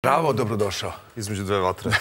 Pravo dobrodošao. Između dve vatre.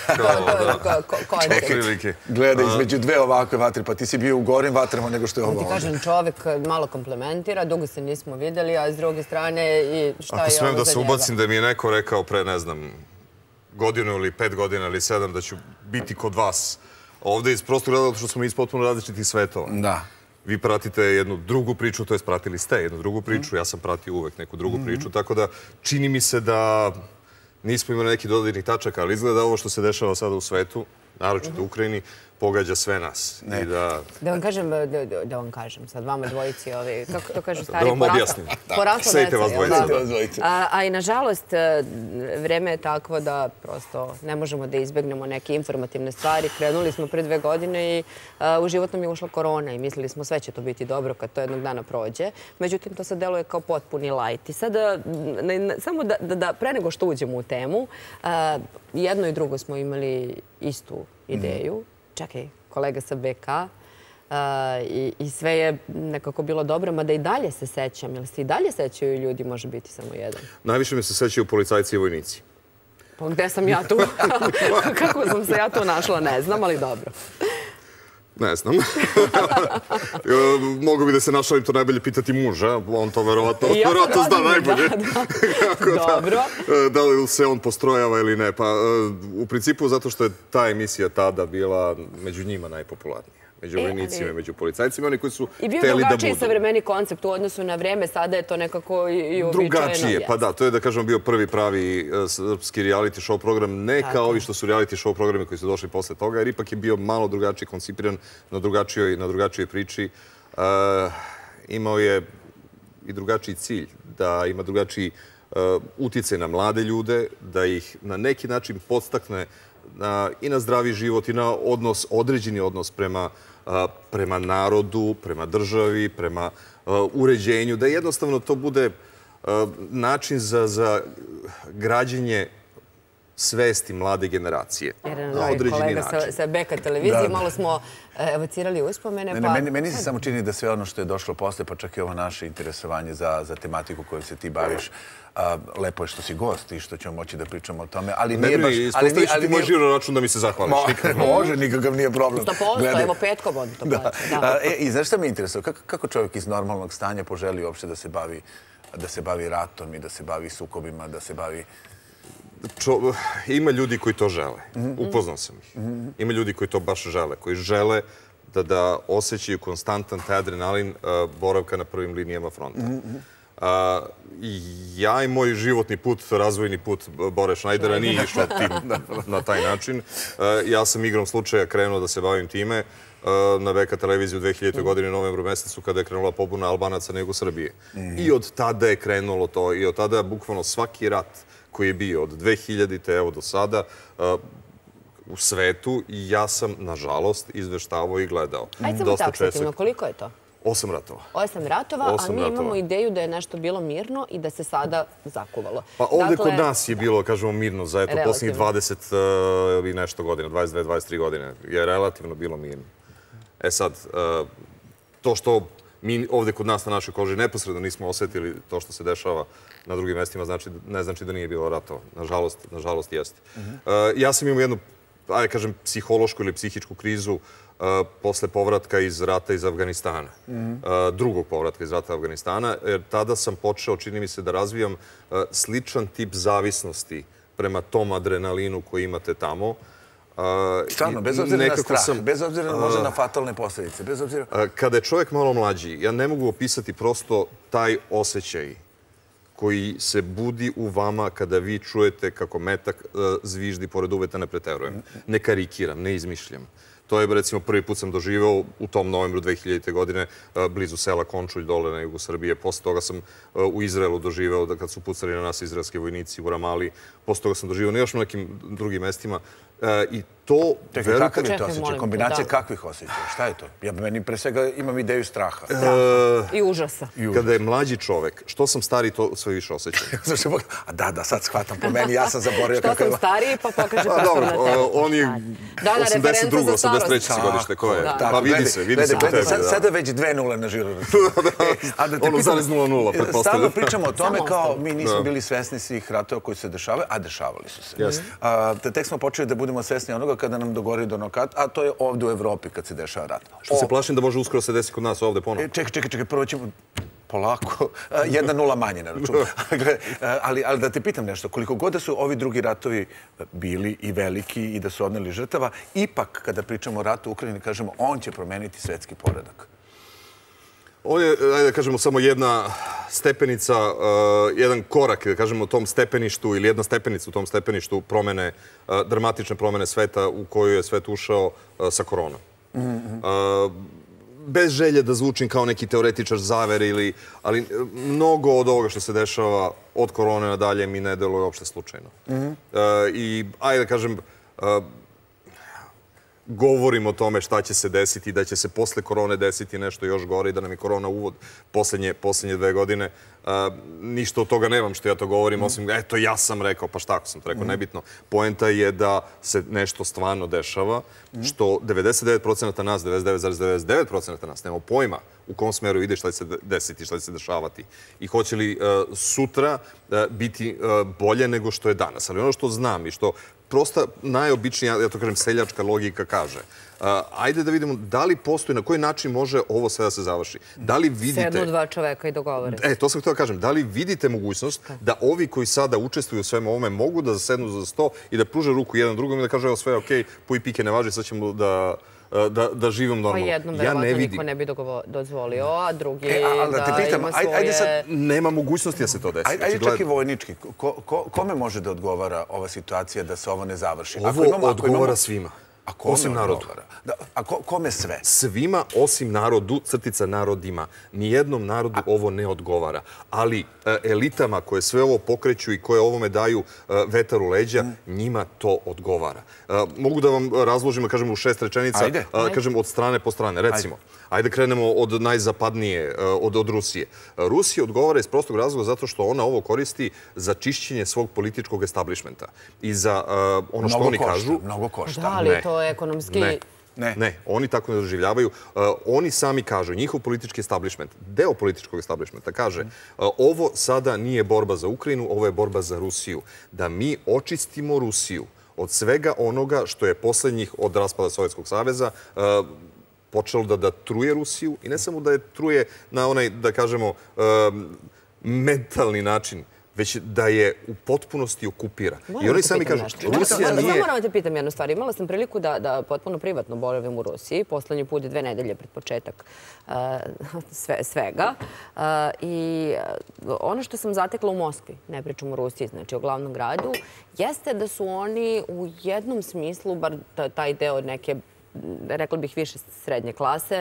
Gleda, između dve ovakve vatre, pa ti si bio u gorim vatrama nego što je ovo ovdje. Ti kažem, čovjek malo komplementira, dugo se nismo vidjeli, a s druge strane i šta je ovo za njega? Ako smijem da se ubacim da mi je neko rekao pre, ne znam, godinu ili 5 godina ili 7 da ću biti kod vas ovdje iz prostog razloga što smo iz potpuno različitih svetova. Da. Vi pratite jednu drugu priču, to jest pratili ste jednu drugu priču, ja sam pratio uvek neku drugu priču, tako da čini mi se da nismo imali neki dodirnih tačaka, ali izgleda ovo što se dešava sada u svetu, naročito u Ukrajini, pogađa sve nas. Da vam kažem, sad vama dvojici, kako to kažu stari, da vam objasnim. Sejte vas dvojici. A i nažalost, vreme je takvo da prosto ne možemo da izbegnemo neke informativne stvari. Krenuli smo pre 2 godine i u život nam je ušla korona i mislili smo sve će to biti dobro kad to jednog dana prođe. Međutim, to sad deluje kao potpuni lajt. I sada, samo da pre nego što uđemo u temu, jedno i drugo smo imali istu ideju. Čekaj, kolega sa BK, i sve je nekako bilo dobro, mada i dalje se sećam. Jel se i dalje sećaju ljudi, može biti samo jedan? Najviše mi se sećaju policajci i vojnici. Pa gde sam ja tu? Kako sam se ja tu našla, ne znam, ali dobro. Ne znam. Mogu bi da se našalim, to najbolje pitati muža. On to verovatno zna najbolje. Dobro. Da li se on postrojava ili ne. Pa u principu zato što je ta emisija tada bila među njima najpopularnija. Među vojnicima i među policajcima. Oni koji su i bio hteli da budu. drugačiji savremeni koncept u odnosu na vreme. Sada je to nekako i uobičajeno. Drugačije. Pa da, to je da kažem bio prvi pravi srpski reality show program. Ne kao ovi što su reality show programi koji su došli posle toga, jer ipak je bio malo drugačije koncipiran na drugačijoj priči. Imao je i drugačiji cilj, da ima drugačiji uticaj na mlade ljude, da ih na neki način podstakne i na zdravi život i na određeni odnos prema narodu, prema državi, prema uređenju, da jednostavno to bude način za građenje svesti mlade generacije. Kolega sa BK televizije, malo smo evocirali uspomene. Meni se samo čini da sve ono što je došlo posle, pa čak i ovo naše interesovanje za tematiku kojom se ti baviš, lepo je što si gost i što ćemo moći da pričamo o tome, ali nije baš... Ispostaviš ti moj žiro račun da mi se zahvališ. Može, nikakav nije problem. 100%, evo petkom on to plaća. I znaš šta me interesuje? Kako čovjek iz normalnog stanja poželi uopšte da se bavi ratom i da se bavi sukobima, da se bavi... Ima ljudi koji to žele. Upoznao sam ih. Ima ljudi koji to baš žele. Koji žele da osjećaju konstantan taj adrenalin boravka na prvim linijama fronta. Ja i moj životni put, razvojni put Bore Šnajdera nije išao na taj način. Ja sam igrom slučaja krenuo da se bavim time na BK televiziju u 2000. godine u novembru mesecu kada je krenula pobuna Albanaca na jugu Srbije. I od tada je krenulo to. I od tada je bukvalno svaki rat koji je bio od 2000. evo do sada u svetu i ja sam, nažalost, izveštavao i gledao. Ajde samo taksativno, koliko je to? 8 ratova. 8 ratova, a mi imamo ideju da je nešto bilo mirno i da se sada zakuvalo. Pa ovdje kod nas je bilo, kažemo, mirno za posljednjih 20 ili nešto godina, 22-23 godine je relativno bilo mirno. E sad, to što mi ovdje kod nas na našoj koži neposredno nismo osjetili to što se dešava na drugim mestima, ne znači da nije bilo ratova. Nažalost, jeste. Ja sam imao jednu, ajde kažem, psihološku ili psihičku krizu posle povratka iz rata iz Afganistana. Drugog povratka iz rata Afganistana, jer tada sam počeo, čini mi se, da razvijam sličan tip zavisnosti prema tom adrenalinu koji imate tamo. Stvarno, bez obzira na strah, bez obzira možda na fatalne posljedice, bez obzira... Kada je čovjek malo mlađi, ja ne mogu opisati prosto taj osjećaj koji se budi u vama kada vi čujete kako metak zviždi pored uveta, ne preterujem. Ne karikiram, ne izmišljam. To je, recimo, prvi put sam doživeo u tom novembru 2000. godine blizu sela Končulj, dole na jugu Srbije. Posle toga sam u Izraelu doživeo, kad su pucali na nas izraelski vojnici u Ramali. Posle toga sam doživeo na još nekim drugim mestima. I to... Čekaj, kakav je to osjećaj? Kombinacija kakvih osjećaja? Šta je to? Ja meni pre svega imam ideju straha. I užasa. Kada je mlađi čovek, što sam stariji, to sve više osjećam. A da, sad shvatam po meni, ja sam zaboravio kako je... Što sam stariji, pa pokaže Dobro, on je 82. 73. godište, ko je? Da. Pa vidi se po tebi. Sada već 2-0 na žiro računu. Ono zarez 0-0, pretpostavljam. Stalno pričamo o tome kao mi nismo bili svesni svih ratova koji se dešavaju, a dešavali su se. Tek smo počeli da budemo svesni onoga kada nam dogori do nokata, a to je ovde u Evropi kad se dešava rat. Što se plašim da može uskoro se desiti kod nas ovde ponovno. Čekaj, prvo ćemo polako, 1-0 manje na računu. Ali da te pitam nešto, koliko god da su ovi drugi ratovi bili i veliki i da su odneli žrtava, ipak kada pričamo o ratu u Ukrajini, kažemo, on će promeniti svetski poredak. Ovo je, ajde da kažemo, samo jedna stepenica, jedan korak, da kažemo, u tom stepeništu ili jedna stepenica u tom stepeništu promene, dramatične promene sveta u koju je svet ušao sa koronom. Bez želje da zvučim kao neki teoretičar zavere, ali mnogo od ovoga što se dešava od korone nadalje mi ne deluje uopšte slučajno. I, ajde da kažem, govorimo o tome šta će se desiti, da će se posle korone desiti nešto još gore i da nam je korona uvod poslednje 2 godine. Ništa od toga nemam što ja to govorim, osim, eto, ja sam rekao, pa šta ako sam to rekao, nebitno. Poenta je da se nešto stvarno dešava, što 99% nas, 99,99% nas nema pojma u kom smeru ide, šta će se desiti, šta će se dešavati. I hoće li sutra biti bolje nego što je danas. Ali ono što znam i što prosta najobičnija, ja to kažem, seljačka logika kaže. Ajde da vidimo da li postoji, na koji način može ovo sve da se završi. Da li vidite... Sednu dva čoveka i dogovore. To sam htio da kažem. Da li vidite mogućnost da ovi koji sada učestvuju u svemu ovome mogu da zasednu za sto i da pruže ruku jedan drugom i da kaže evo sve je okej, puj pike ne važi, sad ćemo da živim normalno. Pa jednom verovatno niko ne bi dozvolio, a drugi da ima svoje... Nema mogućnosti da se to desi. Ajde čak i vojnički. Kome može da odgovara ova situacija da se ovo ne završi? Ovo odgovara svima. Osim narodu. A kome sve? Svima osim narodu, crtica narodima. Nijednom narodu ovo ne odgovara. Ali elitama koje sve ovo pokreću i koje ovome daju vetar u leđa, njima to odgovara. Mogu da vam razložim, da kažem, u 6 rečenica, kažem, od strane po strane. Recimo, ajde krenemo od najzapadnije, od Rusije. Rusija odgovara iz prostog razloga zato što ona ovo koristi za čišćenje svog političkog establishmenta. I za ono što oni kažu... Mnogo košta. Da, ali to je ekonomski... Ne, oni tako ne doživljavaju. Oni sami kažu, njihov politički establishment, deo političkog establishmenta kaže ovo sada nije borba za Ukrajinu, ovo je borba za Rusiju. Da mi očistimo Rusiju od svega onoga što je poslednjih od raspada Sovjetskog saveza počelo da truje Rusiju i ne samo da je truje na onaj, da kažemo, mentalni način, već da je u potpunosti okupira. I oni sami kažu, Rusija nije... Samo moram da te pitam jednu stvar. Imala sam priliku da potpuno privatno boravim u Rusiji. Poslednji put 2 nedelje pred početak svega. I ono što sam zatekla u Moskvi, ne pričam o Rusiji, znači o glavnom gradu, jeste da su oni u jednom smislu, bar taj deo neke, rekla bih, više srednje klase,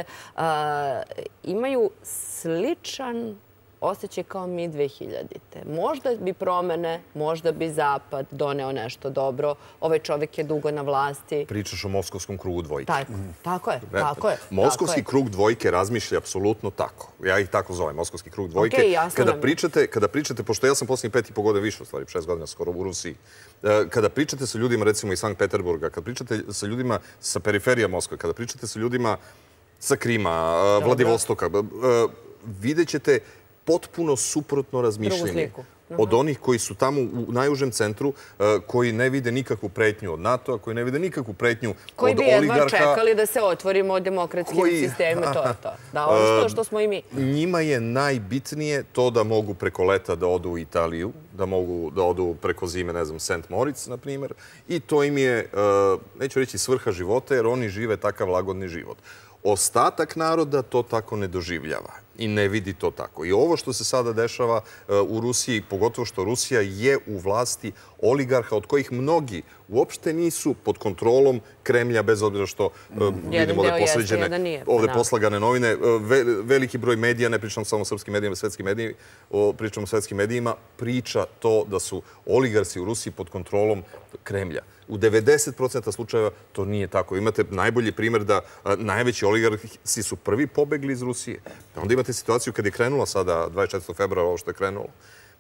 imaju sličan osjećaj kao mi 2000-te. Možda bi promene, možda bi Zapad doneo nešto dobro. Ovaj čovjek je dugo na vlasti. Pričaš o Moskovskom krugu dvojke. Tako je. Moskovski krug dvojke razmišlja apsolutno tako. Ja ih tako zovem, Moskovski krug dvojke. Kada pričate, pošto ja sam posljednjih 5,5 godina više, u stvari 6 godina skoro u Rusiji, kada pričate sa ljudima, recimo iz Sankt Peterburga, kada pričate sa ljudima sa periferija Moskve, kada pričate sa ljudima sa Krima, Vladivostoka, vidjet ćete potpuno suprotno razmišljenje od onih koji su tamo u najužem centru, koji ne vide nikakvu pretnju od NATO-a, koji ne vide nikakvu pretnju od oligarha. Koji bi jedva čekali da se otvorimo od demokratskim sistemima, to je to. Da, ono što smo i mi. Njima je najbitnije to da mogu preko leta da odu u Italiju, da mogu da odu preko zime, ne znam, St. Moritz, na primjer. I to im je, neću reći, svrha života, jer oni žive takav lagodni život. Ostatak naroda to tako ne doživljava i ne vidi to tako. I ovo što se sada dešava u Rusiji, pogotovo što Rusija je u vlasti oligarha od kojih mnogi uopšte nisu pod kontrolom Kremlja, bez obzira što vidimo da je posređene ovde poslagane novine. Veliki broj medija, ne pričam samo o srpskim medijima, pričam o svetskim medijima, priča to da su oligarsi u Rusiji pod kontrolom Kremlja. U 90% slučajeva to nije tako. Imate najbolji primjer da najveći oligarsi su prvi pobegli iz Rusije. Onda imate situaciju kad je krenula sada 24. februara ovo što je krenulo.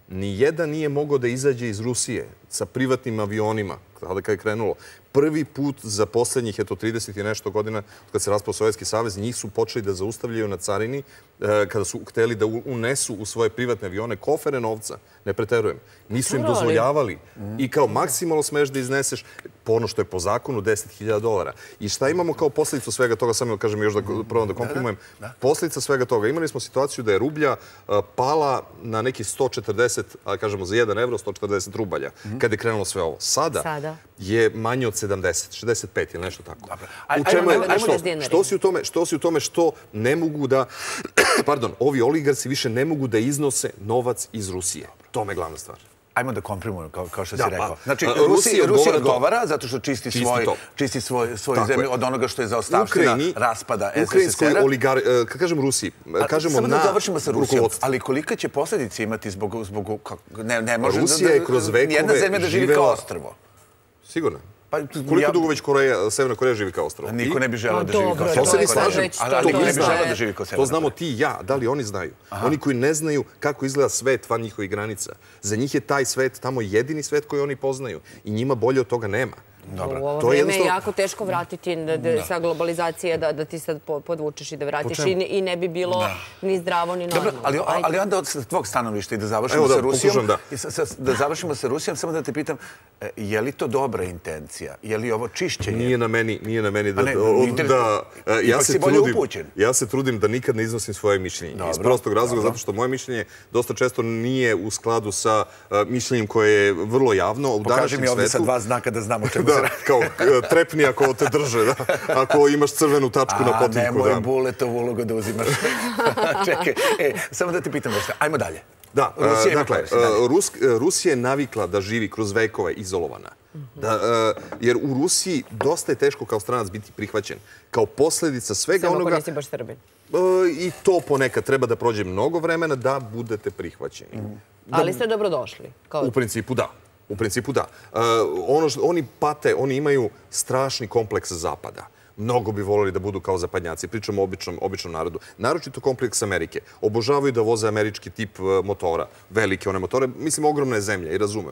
nijedan nije mogao da izađe iz Rusije sa privatnim avionima, kada je krenulo. Prvi put za poslednjih, 30 i nešto godina, kad se raspao Sovjetski savez, njih su počeli da zaustavljaju na carini kada su hteli da unesu u svoje privatne avione kofere novca. Ne preterujem. Nisu im dozvoljavali. I kao maksimalno smeš da izneseš, po ono što je po zakonu, $10.000. I šta imamo kao posljedicu svega toga, samo da kažem još da probam da komprimujem, posljedica svega toga. Imali smo situaciju da je rublja pala na neki 140, a kažemo za 1 evro, 140 rubalja, kada je krenulo sve ovo. Sada je manje od 70, 65 ili nešto tako. Što si u tome što ne mogu da, pardon, ovi oligarci više ne mogu da iznose novac iz Rusije. To me je glavna stvar. Ajmo da komprimujem, kao što si rekao. Znači, Rusija odgovara zato što čisti svoju zemlju od onoga što je zaostavština raspada SSSR-a. Kad kažem Rusiji, kažemo samo na da završimo sa Rusijom, ali kolika će posljedice imati zbog... Ne može nijedna zemlja da živi kao ostrvo. Sigurno. Koliko dugo već Severna Koreja živi kao ostrvo? Niko ne bi želeo da živi kao ostrvo. To se ne slažem. Ali niko ne bi želeo da živi kao Severna Koreja. To znamo ti i ja. Da li oni znaju? Oni koji ne znaju kako izgleda svet van njihovih granica. Za njih je taj svet tamo jedini svet koji oni poznaju. I njima bolje od toga nema. U ovo vreme je jako teško vratiti sa globalizacije, da ti sad podvučeš i da vratiš i ne bi bilo ni zdravo ni normalno. Ali onda od tvog stanovišta i da završimo sa Rusijom, da završimo sa Rusijom, samo da te pitam, je li to dobra intencija? Je li ovo čišćenje? Nije na meni da... Ipak si bolje upućen. Ja se trudim da nikad ne iznosim svoje mišljenje. Iz prostog razloga, zato što moje mišljenje dosta često nije u skladu sa mišljenjem koje je vrlo javno. Pokaži mi ovdje sa 2 znaka da znamo čemu se radi. Kao trepni ako te drže, ako imaš crvenu tačku na potinku. Nemoj Buletovu ulogu da uzimaš. Čekaj, samo da ti pitam nešto. Ajmo dalje. Da, dakle, Rusija je navikla da živi kroz vekove izolovana. Jer u Rusiji dosta je teško kao stranac biti prihvaćen. Kao posljedica svega onoga... Samo ako nisi baš Srbin. I to ponekad treba da prođe mnogo vremena da budete prihvaćeni. Ali ste dobrodošli. U principu da. U principu da. Oni pate, oni imaju strašni kompleks Zapada. Mnogo bi volili da budu kao zapadnjaci. Pričamo o običnom narodu. Naročito kompleks Amerike. Obožavaju da voze američki tip motora. Velike one motore. Mislim, ogromna je zemlja i razumem.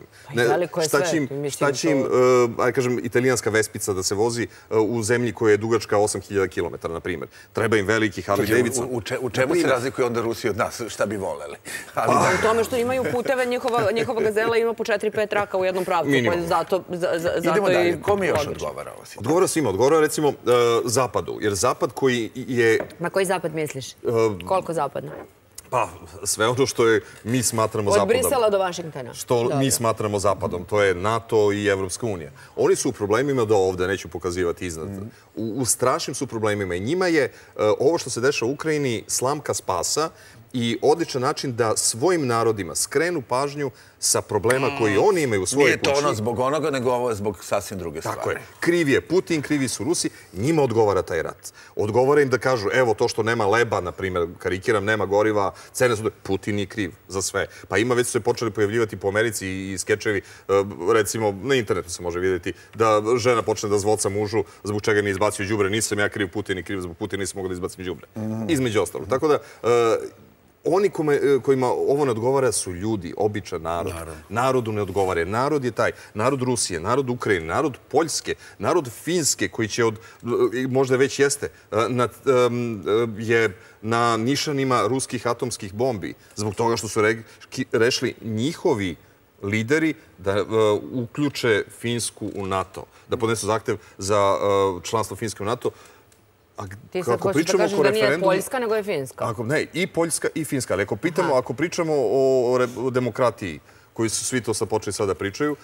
Šta će im, kažem, italijanska Vespica da se vozi u zemlji koja je dugačka 8000 km, na primjer. Treba im veliki Harley Davidson. U čemu se razlikuje onda Rusija od nas? Šta bi voleli? U tome što imaju puteve, njihova gazela ima po 4-5 traka u jednom pravcu. Idemo dalje. Ko mi još odgovara ovo situacija? Odgovara svima. Odgovara, recimo, Zapadu. Jer Zapad koji je... Na koji Zapad misliš? Koliko zapadno? Pa, sve ono što mi smatramo Zapadom. Od Brisela do Vašingtona. Što mi smatramo Zapadom. To je NATO i Evropska unija. Oni su u problemima do ovde, neću pokazivati iznad. U strašnim su problemima. I njima je ovo što se dešava u Ukrajini slamka spasa i odličan način da svojim narodima skrenu pažnju sa problema koji oni imaju u svojoj kući. Nije to ono zbog onoga, nego ovo je zbog sasvim druge stvari. Tako je. Kriv je Putin, krivi su Rusi. Njima odgovara taj rat. Odgovara im da kažu, evo to što nema leba, na primjer, karikiram, nema goriva, cene su... Putin je kriv za sve. Pa ima, već su se počeli pojavljivati po Americi i skečevi, recimo, na internetu se može vidjeti, da žena počne da zvoca mužu zbog čega ne izbacio đubre. Nisam ja kriv, Putin je kriv, zbog Putina nisam mogao da izbacim đubre. Između ostalog. Tako da... Oni kojima ovo ne odgovara su ljudi, običan narod. Narodu ne odgovara. Narod je taj. Narod Rusije, narod Ukrajine, narod Poljske, narod Finske, koji će možda već jeste, je na nišanima ruskih atomskih bombi. Zbog toga što su rešili njihovi lideri da uključe Finsku u NATO. Da podnesu zahtev za članstvo Finske u NATO. Ti sad hoćeš da kažeš da nije Poljska, nego je Finska. Ne, i Poljska i Finska. Ali ako pričamo o demokratiji, koji su svi to sad počeli sada da pričaju,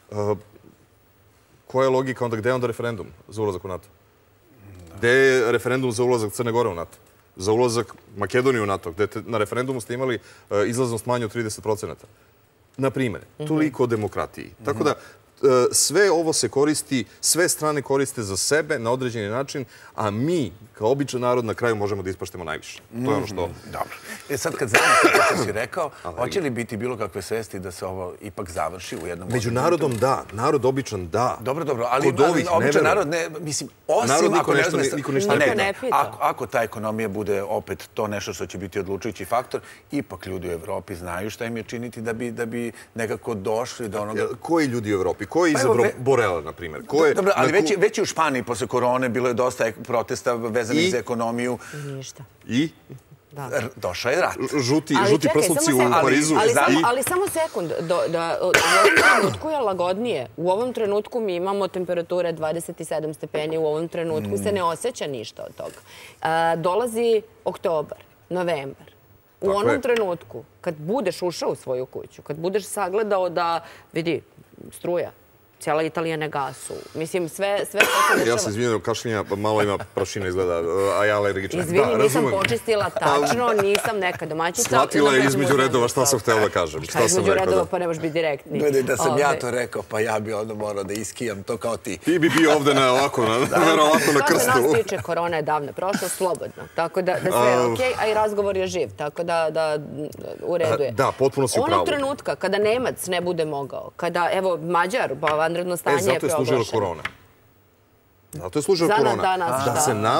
koja je logika onda? Gde je onda referendum za ulazak u NATO? Gde je referendum za ulazak Crne Gore u NATO? Za ulazak Makedonije u NATO? Gde na referendumu ste imali izlaznost manje od 30%. Na primjer, toliko o demokratiji. Tako da, sve ovo se koristi, sve strane koriste za sebe na određeni način, a mi kao običan narod na kraju možemo da ispaštemo najviše. To je ono što... Dobro. Sad kad znamo sve što si rekao, hoće li biti bilo kakve svesti da se ovo ipak završi u jednom... Među narodom da, narod običan da. Dobro, ali običan narod ne, mislim, osim ako ne zna... Niko ništa ne pita. Ako ta ekonomija bude opet to nešto što će biti odlučujući faktor, ipak ljudi u Evropi znaju šta im je činiti da bi nekako došli do onoga... Koji ljudi u Evropi? Ko je izabrao Borela, na primjer? Dobro, ali već i u Španiji posle korone bilo je dosta protesta vezanih za ekonomiju. Ništa. I? Došao je rat. Žuti prsluci u Parizu. Ali samo sekund. U ovom trenutku je lagodnije. U ovom trenutku mi imamo temperature 27 stepeni. U ovom trenutku se ne osjeća ništa od toga. Dolazi oktobar, novembar. U onom trenutku, kad budeš ušao u svoju kuću, kad budeš sagledao da, vidi, struja, cijela Italija ne gasu. Mislim, sve što se dešava... Ja se izvinjam, kašljenja, malo ima prašina izgleda, a ja alergična. Izvini, nisam počistila tačno, nisam neka domaćica. Shvatila je između redova šta sam htjela da kažem. Šta između redova, pa ne možeš biti direktni. Gledaj, da sam ja to rekao, pa ja bi onda morao da iskijam to kao ti. Ti bi bio ovde verovatno na krstu. Što se nas tiče, korona je davno prošla, slobodno. Tako da sve je okej, a i razgovor je živ. Tako da u redu je. Da, potpuno si u pravu. Onog trenutka kada Nemac ne bude mogao, kada, evo, Mađar, vanredno stanje je proglašeno. Zato je služila korona. Zato je služila korona. Da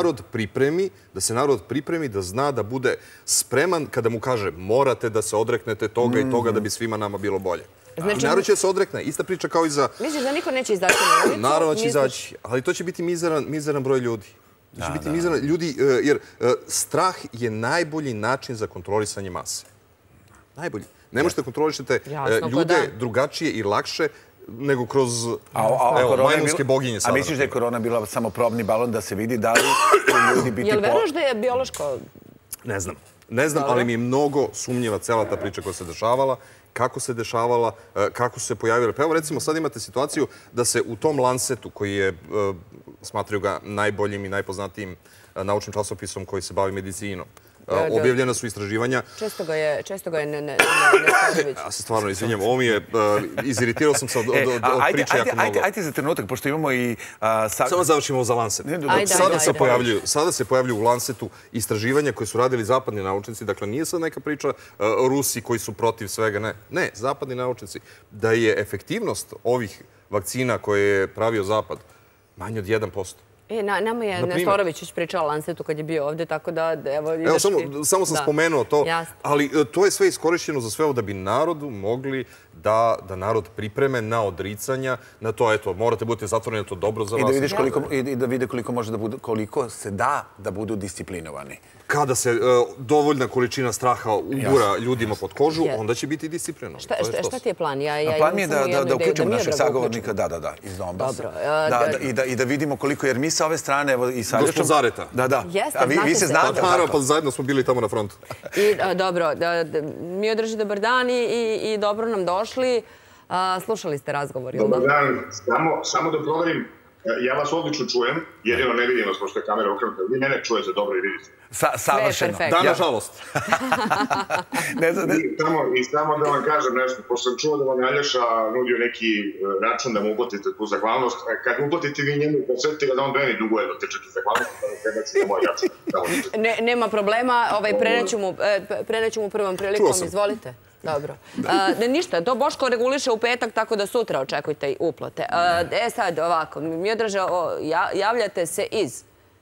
se narod pripremi, da zna da bude spreman kada mu kaže morate da se odreknete toga i toga da bi svima nama bilo bolje. I narod će se odrekne. Ista priča kao i za... Misliš da niko neće izaći na ulicu? Naravno će izaći, ali to će biti mizeran broj ljudi. To će biti mizeran ljudi, jer strah je najbolji način za kontrolisanje mase. Najbolji. Ne možete kontrolišete ljude drugačije i lakše nego kroz majmunske boginje. A misliš da je korona bila samo probni balon da se vidi da li ljudi biti... Jel veruješ da je biološko... Ne znam, ali mi je mnogo sumnjiva cela ta priča koja se dešavala, kako se dešavala, kako su se pojavile. Pa evo recimo sad imate situaciju da se u tom Lancetu, koji je, smatraju ga najboljim i najpoznatijim naučnim časopisom koji se bavi medicinom, objavljena su istraživanja. Često ga je Nestorović. Ja se stvarno izvinjam, ovo mi je, iziritirao sam se od priče jako mnogo. Ajde za trenutak, pošto imamo i... Samo završimo za Lancet. Sada se pojavljuju u Lancetu istraživanja koje su radili zapadni naučnici, dakle nije sad neka priča Rusi koji su protiv svega, ne, zapadni naučnici, da je efektivnost ovih vakcina koje je pravio Zapad manje od 1%. Nama je Nestorović već pričao o Lancetu kad je bio ovde, tako da... Evo, samo sam spomenuo to, ali to je sve iskorišćeno za sve ovo da bi narodu mogli da narod pripreme na odricanja, na to, eto, morate budete zatvoreni, to dobro za vas. I da vide koliko se da da budu disciplinovani. Kada se dovoljna količina straha ugura ljudima pod kožu, onda će biti disciplinovani. Šta ti je plan? Plan mi je da uključimo našeg sagovornika, iz Donbasa. I da vidimo koliko, jer mi sa ove strane, evo i Saljošom... Gospod Zareta. Da. A vi se znate. Pa zajedno smo bili tamo na frontu. Dobro, mi održi dobar dan i dobro nam došli. Slušali ste razgovor, ili da? Dobar dan. Samo da proverim. Ja vas odlično čujem, jedino ne vidim vas, pošto je kamera okrenuta. Vi mene čujete dobro i vidite. Savršeno. Da, nažalost. I samo da vam kažem nešto, pošto sam čuo da vam je Aljoša nudio neki račun da mu uplatite tu zahvalnost. Kad uplatite vi njemu, posjetite ga da on meni duguje da tečete zahvalnost, da ne prebacite na moj račun. Nema problema, preneću mu prvom prilikom, izvolite. Dobro. Ništa, to Boško reguliše u petak, tako da sutra očekujte i uplate. Sad ovako, Miodraže, javljate se iz?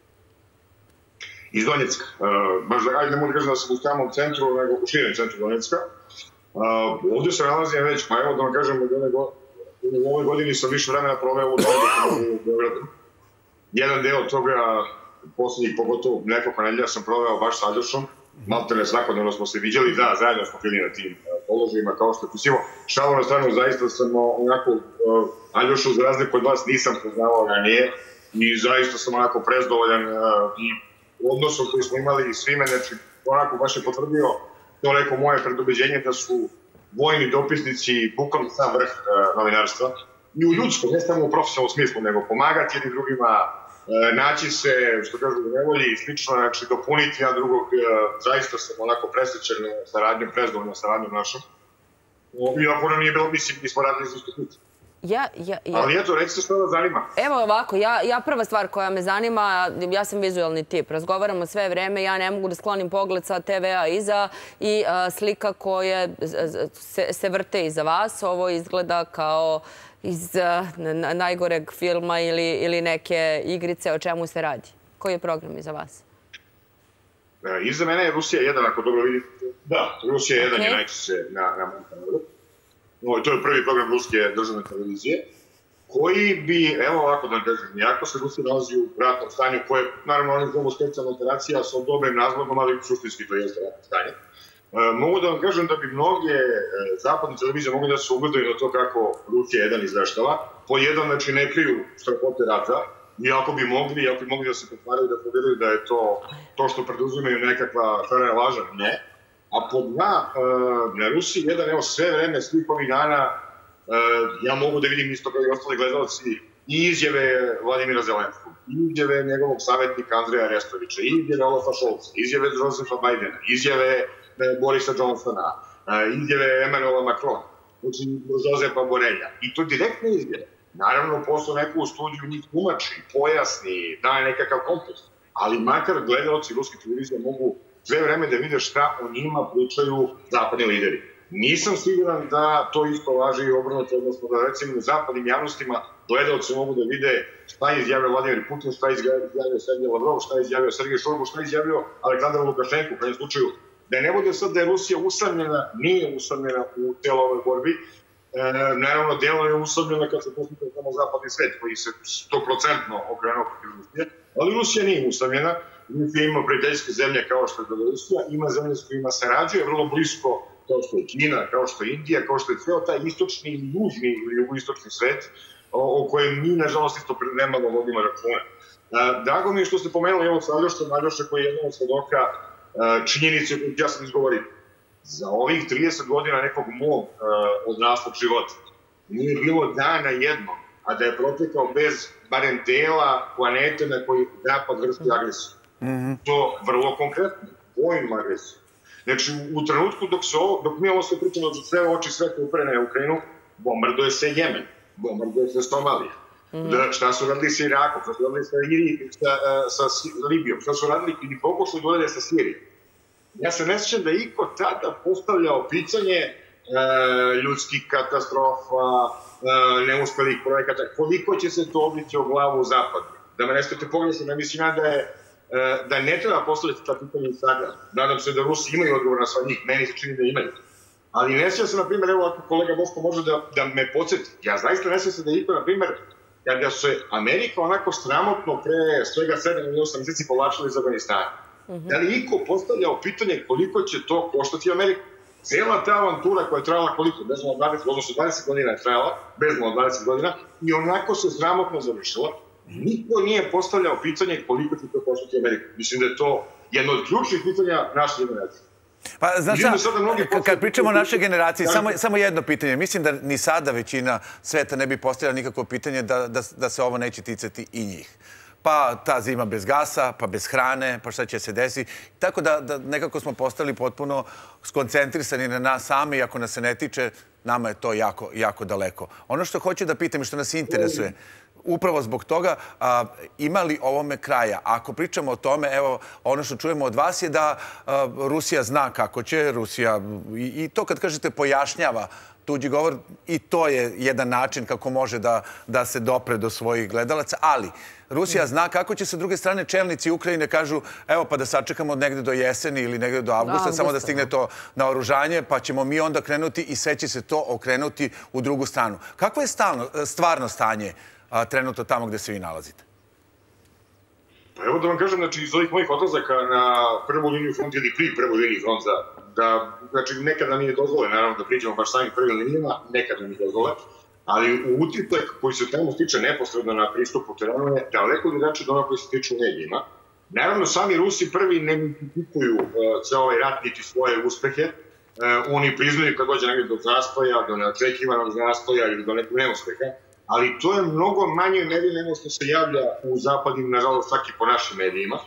Iz Donjecka. Baš da ajde ne mogu kažem da sam u samom centru, nego u širem centru Donjecka. Ovdje se nalazim već, pa evo da vam kažem, u ovoj godini sam više vremena proveo u Beogradu. Jedan deo toga, posljednjih pogotovo nekoliko nedelja sam proveo baš sa Aljošom. Maltene svakodnevno smo se viđali, da, zajedno smo bili na tim položajima, kao što je pisimo. Šalo na stranu, zaista sam onako, Aljošu, za razliku od vas, nisam poznavao ranije i zaista sam onako prezdovoljan i odnosom koji smo imali i svime, znači, onako baš je potvrdio to neko moje predubeđenje da su vojni dopisnici bukvalno sam vrh novinarstva i u ljudskom, ne samo u profesionalnom smislu, nego pomagati jednim drugima, naći se, što kažu, u nevolji i slično, znači dopuniti jedan drugog, zaista sam onako presrećen saradnjom, prezdovoljno saradnjom našom. I ako nam nije bilo, mislim, mi smo radili za istu kuću. Ali eto, recite što vas zanima. Evo ovako, ja prva stvar koja me zanima, ja sam vizualni tip, razgovaramo sve vreme, ja ne mogu da sklonim pogled sa TV-a iza i slika koje se vrte iza vas, ovo izgleda kao iz najgoreg filma ili neke igrice, o čemu se radi? Koji je program iza vas? Iza mene je Rusija 1, ako dobro vidite. Da, Rusija 1 je najčešće na mom kanalu. To je prvi program ruske državne televizije, koji bi, evo ovako da kažem, jako se Rusija nalazi u ratnom stanju, koje, naravno, oni zovu specijalna operacija sa dobrim razlogom, ali suštinski to jeste ratno stanje. Mogu da vam kažem da bi mnoge zapadne televizije mogli da se ugledaju na to kako Rusija 1 izveštava. Po jedan, znači, ne kriju strahote rata, iako bi mogli da se pretvaraju da povjeruju da je to što preduzimaju nekakva šarena laža, ne. A pod dva, na Rusiji 1, evo sve vreme, svih ovih dana, ja mogu da vidim isto kao i ostali gledalci i izjave Vladimira Zelenskog, izjave njegovog savjetnika Andreja Arestovića, izjave Olafa Šolca, izjave Josefa Bajdena, izjave Borisa Johnsona, izjave Emanuela Macrona, znači Josepa Borelja. I to direktne izjave. Naravno, posle neko u studiju njih tumači, pojasni, daje nekakav kontekst, ali makar gledalci ruske televizije mogu sve vreme da vide šta o njima pričaju zapadni lideri. Nisam siguran da to isto važi i obrnuto, odnosno da recimo u zapadnim javnostima gledalci mogu da vide šta je izjavio Vladimir Putin, šta je izjavio Sergej Lavrov, šta je izjavio Sergej Šojgu, šta je izjavio Aleksandar Lukašenko, u kojem slučaju. Da ne bude sad da je Rusija usamljena, nije usamljena u celo ovoj borbi. Naravno, delo je usamljena kad se posluša samo zapadni svet, koji se 100% okrenuo protiv Rusije, ali Rusija nije usamljena. Rusija ima prijateljske zemlje kao što je Belorusija, ima zemlje s kojima sarađuje vrlo blisko, kao što je Kina, kao što je Indija, kao što je ceo taj istočni ili južni ili jugoistočni svet, o kojem mi, nažalost, isto nemalo vodimo računa. Drago mi je što ste pomenuli ovo Aljoša koji je jedan od svedoka činjenice koju ja sam izgovorio. Za ovih 30 godina nekog mog odraslog života nije bilo dana jednog, a da je protekao bez barem dela planete na koji Zapad vrsti agresiju. To vrlo konkretno, vojnu agresiju. Znači, u trenutku dok mi ovo sve pričamo, da sve oči sveta uprene u Ukrajinu, bombarduje se Jemen, bombarduje se Somalija. Šta su radili sa Irakom, šta su radili sa Libijom, šta su radili ili pokušali da urade sa Sirijom. Ja se ne sjećam da je iko tada postavljao pitanje ljudskih katastrofa, neuspelih projekata, koliko će se to odbiti o glavu u zapadu. Da me ne stojite pogrešno, ne mislim da ne treba postavljati ta pitanja i sada. Nadam se da Rusi imaju odgovor na sva njih, meni se čini da imaju. Ali ne sjećam se, na primjer, evo ako kolega Boško može da me podsjeti, ja zaista ne sjećam se da je iko, na primjer, kada se Amerika onako sramotno pre svega 7 ili 8 mjeseci povlačila iz Afganistana. Da li iko postavljao pitanje koliko će to koštati Ameriku? Cijela ta avantura koja je trajala koliko? Bezmalo 20 godina je trajala, bezmalo 20 godina, i onako se sramotno završila. Niko nije postavljao pitanje koliko će to koštati Ameriku. Mislim da je to jedno od ključnih pitanja naše generacije. Pa, znaš šta, kad pričamo o našoj generaciji, samo jedno pitanje. Mislim da ni sada većina sveta ne bi postavila nikakvo pitanje da se ovo neće ticati i njih. Pa ta zima bez gasa, pa bez hrane, pa šta će se desiti. Tako da nekako smo postali potpuno skoncentrisani na nas sami i ako nas se ne tiče, nama je to jako, jako daleko. Ono što hoću da pitam i što nas interesuje, upravo zbog toga, ima li ovome kraja? Ako pričamo o tome, evo, ono što čujemo od vas je da Rusija zna kako će, Rusija, i to kad kažete pojašnjava tuđi govor, i to je jedan način kako može da se dopre do svojih gledalaca, ali Rusija zna kako će, sa druge strane čelnici Ukrajine kažu, evo pa da sačekamo negde do jeseni ili negde do avgusta, samo da stigne to naoružanje, pa ćemo mi onda krenuti i sve će se to okrenuti u drugu stranu. Kako je stvarno stanje trenutno tamo gde se vi nalazite? Pa evo da vam kažem, znači iz ovih mojih odlazaka na prvu liniju fronta ili pri prvu liniju fronta, znači nekad nam nije dozvole, naravno da pričamo baš samih prvim linijama, nekad nam nije dozvole, ali utisak koji se tamo stiče neposredno na pristupu terenu je daleko drugačiji od onoga koji se tiče u medijima. Naravno, sami Rusi prvi ne mitikuju ceo ovaj rat niti svoje uspehe. Oni priznaju kad dođe negdje do zastoja, do neočekivanog zastoja ili do nekog neuspeha, ali to je mnogo manje medije nego što se javlja u zapadnim, nažalost, čak i po našim medijima.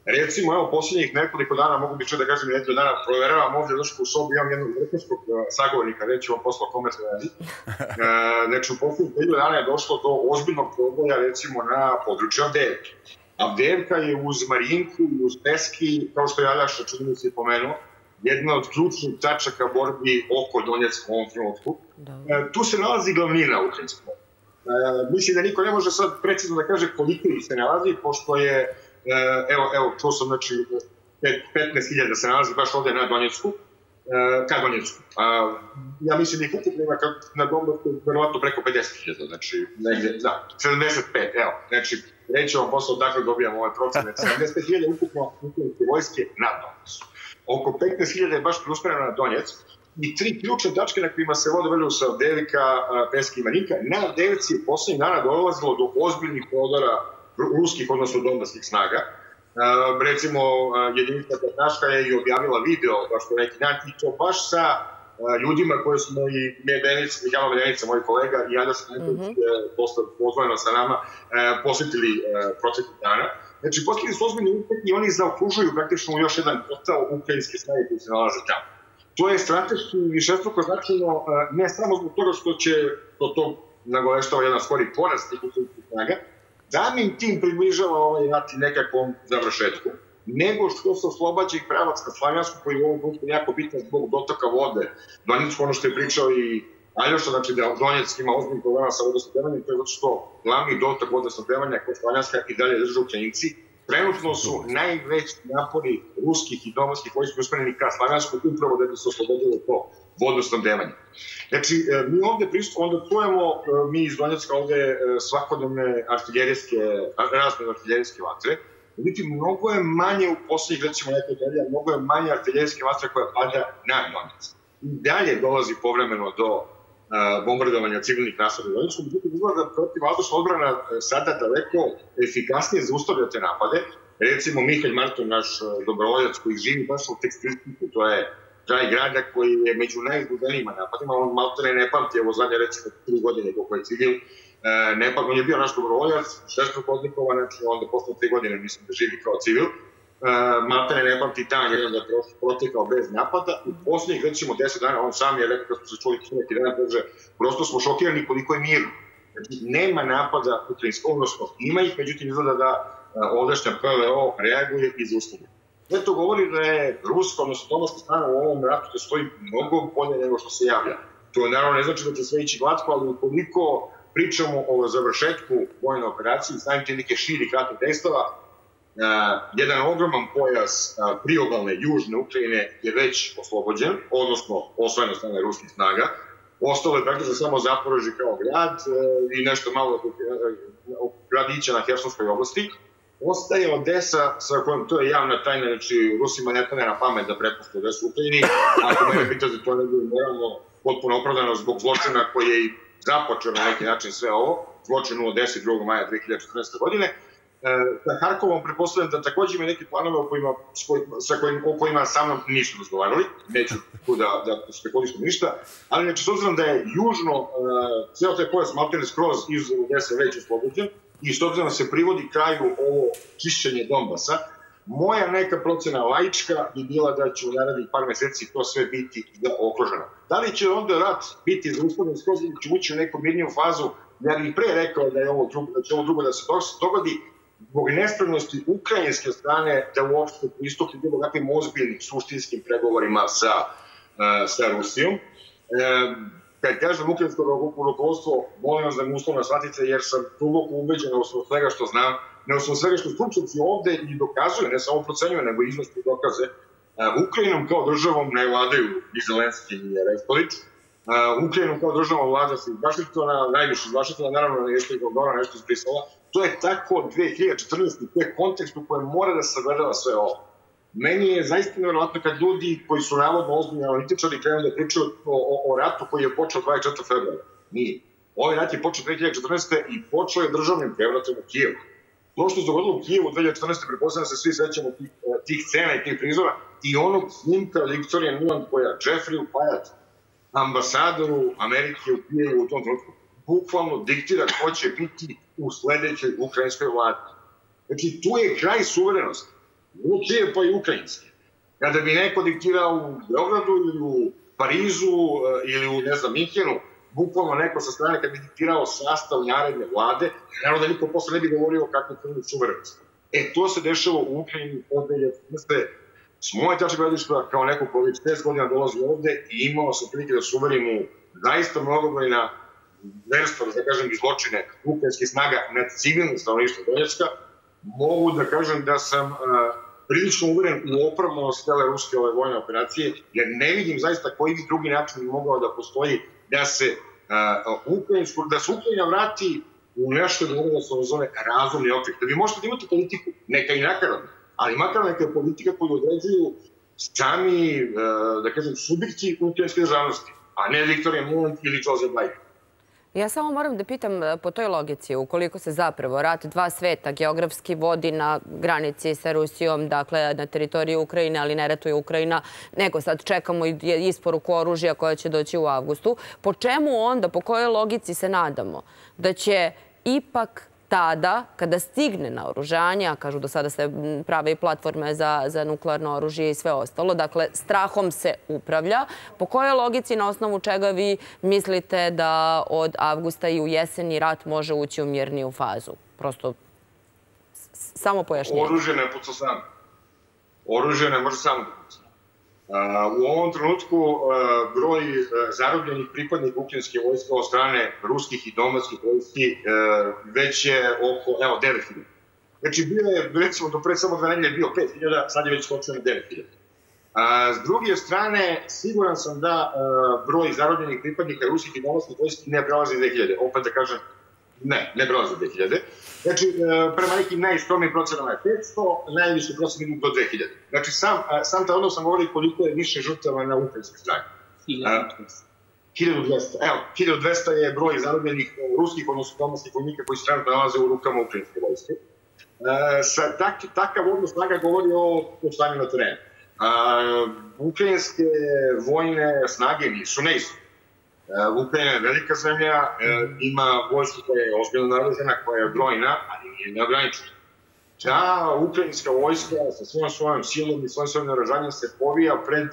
Recimo, evo, posljednjih nekoliko dana, mogu bi čuo da kažem nekoliko dana, proveravam ovdje došli u sobu, imam jednog vrhunskog sagovornika, reći vam posla kome se radi. Znači, u posljednjih 2 dana je došlo do ozbiljnog proboja, recimo, na području Avdijevke. Avdijevka je uz Marinku i uz Peski, kao što je Aljaša čini mi se pomenuo, jedna od ključnih tačaka borbi oko Donjecka u ovom trenutku. Tu se nalazi glavnina ukrajinskog. Mislim da niko ne može sad precizno da kaže koliko ih se nalazi, pošto je, evo, čuo sam, znači, 15.000 se nalazi baš ovdje na Donjecku, ka Donjecku. Ja mislim da ih ukupno ima na Donbasku verovatno preko 50.000, znači, negdje, da, 75, evo, znači, reći vam posle odakle dobijamo ovaj procenat, 75.000 ukupno ukrajinske vojske na Donbasku. Oko 15.000 je baš preusmereno na Donjeck i 3 ključne tačke na kojima se vode velju su Avdijevka, Peski i Marinka. Na Avdijevci je poslednjih dana dolazilo do ozbiljnih prodora ruskih, odnosno donbaskih snaga. Recimo, jedinica Kataška je i objavila video, baš to neki dan, i to baš sa ljudima koje smo i Mihajlo Medenica, moj kolega, i Aljaša Nenković, dosta pozvojeno sa nama, posjetili proteklih dana. Znači, postigli su ozbiljni uspeh i oni zaokružuju praktično još jedan posao ukrajinske snage koji se nalaze tamo. To je strateški višestruko značajno, ne samo zbog toga što će to nagoveštava jedan skori porast tih ukrajinskih snaga, samim tim približava ovaj rat nekakvom završetku, nego što se oslobađa ih pravac ka Slavjansku, koji je u ovom trenutku jako bitan zbog dotoka vode. Donjecku, ono što je pričao i Aljoša, znači da Donjeck ima ozbiljnih problema sa vodosnabdevanjem, to je zato što glavni dotok vodosnabdevanja kod Slavjanska i dalje drže Ukrajinci. Trenutno su najveći napori ruskih i domaćih vojska usmereni ka Slavjansku upravo da bi se oslobodilo to vodosnabdevanje. Znači, mi ovde onda čujemo, mi iz Donjecka ovde svakodnevne razne artiljerijske vatre. Vidite, mnogo je manje u posljednjih, recimo, nekoj nedelja, mnogo je manje artiljerijske vatre koja pada na Donjec. I dalje dolazi povremeno do bombardovanja civilnih naselja u Donjecku. Međutim, izgleda da protivvazdušna odbrana sada daleko efikasnije zaustavlja te napade. Recimo, Mihalj Marton, naš dobrovoljac koji živi baš u Tekstilsku, to je kraj grada koji je među najizbudenijima napadima. On maltene ne pamti, evo zadnje recimo 3 godine koliko je civil. On je bio naš dobrovoljac, 6 odlikovan, znači onda posle 3 godine mislim da živi kao civil. Maltene ne pamti dan jedan da protekao bez napada. U posljednjih, recimo, 10 dana, on sam je rekao, kad smo se čuli neki dan, kaže, prosto smo šokirani koliko je mirno. Znači, nema napada ukrajinskog, odnosno ima ih, međutim, izgleda da ovdašnja PVO reaguje i zaustavlja. Sve to govori da je ruska, odnosno domaćka strana u ovom ratu da stoji mnogo bolje nego što se javlja. To naravno ne znači da će sve ići glatko, ali ukoliko pričamo o završetku vojne operacije, samim tim neke širih ratnih dejstava, jedan ogroman pojas priobalne južne Ukrajine je već oslobođen, odnosno osvojen od strane ruskih snaga. Ostalo je praktično samo Zaporožje kao grad i nešto malo gradića na Hersonskoj oblasti. Ostaje Odesa, sa kojom to je javna tajna, znači Rusima ne pane na pamet da prepuste Odesu Ukrajini. Ako mene pitate, to ne bi moralno potpuno opravdano zbog zločina koji je i započeo na neki način sve ovo, zločin u Odesi 2. maja 2014. godine. Sa Harkovom pretpostavljam da također ima neke planove o kojima sa mnom nisu razgovarali, neću tu da spekulišem ništa, ali znači s obzirom da je južno, ceo taj pojas maltene skroz iz Odese već oslobođen i s obzirom da se privodi kraju ovo čišćenje Donbasa, moja neka procena laička bi bila da će u narednih par meseci to sve biti okruženo. Da li će onda rat biti zaustavljen skroz ili će ući u neku mirniju fazu, ja bih pre rekao da će ovo drugo da se dogodi, zbog nespremnosti ukrajinske strane da uopšte pristupi bilo kakvim ozbiljnim suštinskim pregovorima sa Rusijom. Kad kažem ukrajinsko rukovodstvo, molim vas da mi uslovno shvatite jer sam duboko ubeđen na osnovu svega što znam, na osnovu svega što stručnjaci ovde i dokazuju, ne samo procenjuju, nego iznosi dokaze. Ukrajinom kao državom ne vladaju ni Zelenski ni Arestović. Ukrajinom kao državom vlada se iz Vašingtona, najviše iz Vašingtona, naravno nešto iz Londona, nešto iz Brisela. To je tako 2014. To je kontekst u kojem mora da se sagledava sve ovo. Meni je zaista nevjerojatno kad ljudi koji su navodno ozbiljni analitičari krenu da pričaju o ratu koji je počeo 24. februara. Nije. Ovaj rat je počeo 2014. i počeo je državnim prevratom u Kijevu. To što se dogodilo u Kijevu 2014. prepostavljamo se svi sećamo tih scena i tih prizora i onog snimka Viktorija Nuland koja Jeffrey Pyatt, ambasadoru Amerike u Kijevu u tom trenutku, bukvalno diktira ko će biti u sledećoj ukrajinskoj vladi. Znači, tu je kraj suverenosti. Rusije pa i ukrajinske. Kada bi neko diktirao u Beogradu ili u Parizu ili u, ne znam, Minhenu, bukvalno neko sa strane kad bi diktirao sastav naredne vlade, naravno da niko posle ne bi govorio kako je to suverenost. To se dešava u Ukrajini od 2014. S moje tačke gledišta, kao neko koji već 10 godina dolazi ovde i imao sam prilike da suverim u zaista mnogobrojna verstva, da kažem, i zločine ukrajinskih snaga nad civilnim stanovništvom Donjecka, mogu da kažem da sam prilično uveren u opravdanost cele ruske vojne operacije, jer ne vidim zaista koji bi drugi način mogao da postoji da se Ukrajina vrati u nešto da se zove razumni okvir. Da vi možete da imate politiku, neka i nakaradna, ali makar neka je politika koju određuju sami, da kažem, subjekti ukrajinske državnosti, a ne Viktorija Nuland ili Joseph Biden. Ja samo moram da pitam po toj logici, ukoliko se zapravo rat dva sveta geografski vodi na granici sa Rusijom, dakle na teritoriji Ukrajine, ali ne ratuje Ukrajina, nego sad čekamo isporuku oružja koja će doći u avgustu, po čemu onda, po kojoj logici se nadamo da će ipak tada, kada stigne naoružanje, a kažu do sada se prave i platforme za nuklearno oružje i sve ostalo, dakle, strahom se upravlja. Po kojoj logici, na osnovu čega vi mislite da od avgusta i u jeseni rat može ući u mirniju fazu? Prosto, samo pojašnjenje. Oružje ne puca sam. Oružje ne može samo da puca. U ovom trenutku broj zarobljenih pripadnika ukrajinske vojske od strane ruskih i domaćih vojski već je oko 9.000. Znači, bio je, recimo, do pre samo 2 nedelje bio 5.000, sad je već skočio na 9.000. S druge strane, siguran sam da broj zarobljenih pripadnika ruskih i domaćih vojski ne prelazi 2.000. Opet da kažem, ne prelazi 2.000. Znači, prema nekim najskromnijim procenama je 500, najviše procena idu do 2.000. Znači, sam taj odnos sam govorio koliko je više žrtava na ukrajinskoj strani. 1.200. Evo, 1.200 je broj zarobljenih ruskih, odnosno domaćih vojnika koji se trenutno nalaze u rukama ukrajinske vojske. Takav odnos snaga govori o stanju na terenu. Ukrajinske vojne snage nisu neizme. Ukrajina je velika zemlja, ima vojsku koja je ozbiljno naoružana, koja je brojna, ali nije neograničena. Ta ukrajinska vojska sa svojom silom i svojim naoružanjem se povija pred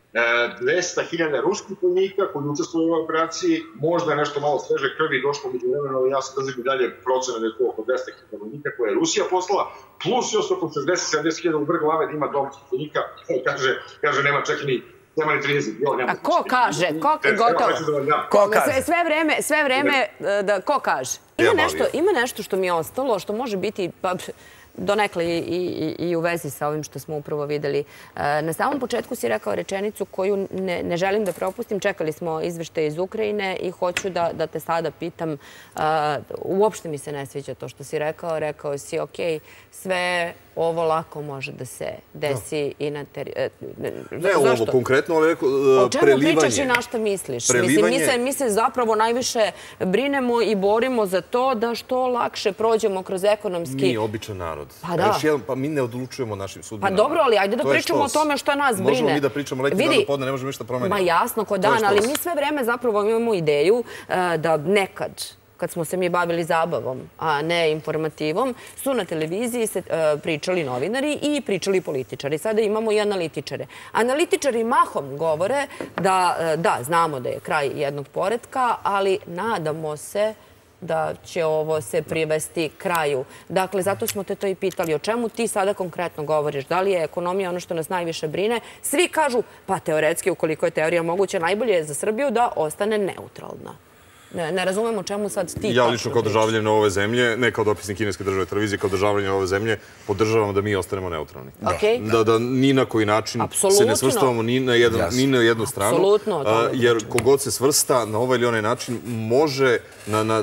200.000 ruskih vojnika koji učestvuju u ovoj operaciji, možda je nešto malo sveže krvi došlo među vremena, ali ja se držim i dalje procena da je to oko 200.000 vojnika koje je Rusija poslala, plus još oko 60-70.000 u vrh glave da ima domaćih vojnika, kaže nema čak ni nema ni 30. A ko kaže? Gotovo. Ko kaže? Sve vreme da ko kaže? Ima nešto što mi je ostalo, što može biti donekle i u vezi sa ovim što smo upravo videli. Na samom početku si rekao rečenicu koju ne želim da propustim. Čekali smo izveštaje iz Ukrajine i hoću da te sada pitam. Uopšte mi se ne sviđa to što si rekao. Rekao si, ok, sve ovo lako može da se desi i na ne ovo konkretno, ali prelivanje. O čemu pričaš i na šta misliš? Mi se zapravo najviše brinemo i borimo za to da što lakše prođemo kroz ekonomski... Mi, običan narod. Pa mi ne odlučujemo našim sudbinama. Pa dobro, ali ajde da pričamo o tome šta nas brine. Možemo mi da pričamo letnji dan do podne, ne možemo ništa promeniti. Ma jasno, ko dan, ali mi sve vreme zapravo imamo ideju da nekad, kad smo se mi bavili zabavom, a ne informativom, su na televiziji se pričali novinari i pričali političari. Sada imamo i analitičare. Analitičari mahom govore da, znamo da je kraj jednog poretka, ali nadamo se da će ovo se privesti kraju. Dakle, zato smo te to i pitali. O čemu ti sada konkretno govoriš? Da li je ekonomija ono što nas najviše brine? Svi kažu, pa teoretski, ukoliko je teorija moguća, najbolje je za Srbiju da ostane neutralna. Ne razumemo čemu sad ti... Ja lično kao državljanin ove zemlje, ne kao dopisnik kineske državne televizije, kao državljanin ove zemlje, podržavam da mi ostanemo neutralni. Da ni na koji način se ne svrstavamo ni na jednu stranu. Jer kogod se svrsta na ovaj ili onaj način može na